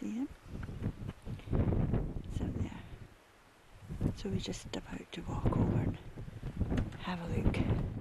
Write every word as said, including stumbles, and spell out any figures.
see them? So there. So we're just about to walk over and have a look.